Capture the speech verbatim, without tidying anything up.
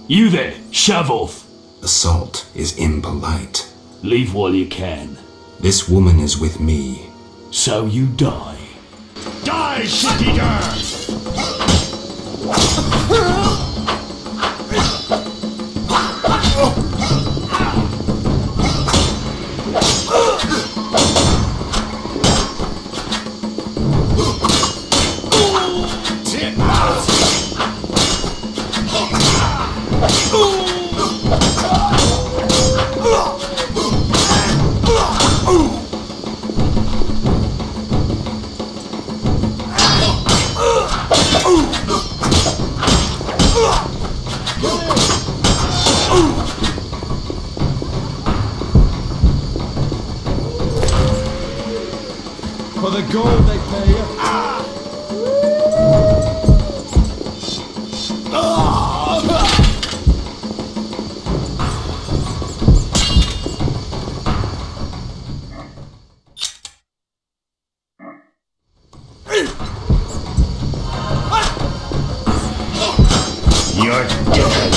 You there, shove off. Assault is impolite. Leave while you can. This woman is with me. So you die. Die, shit-eater! For the gold they pay you. Ah! You're dead.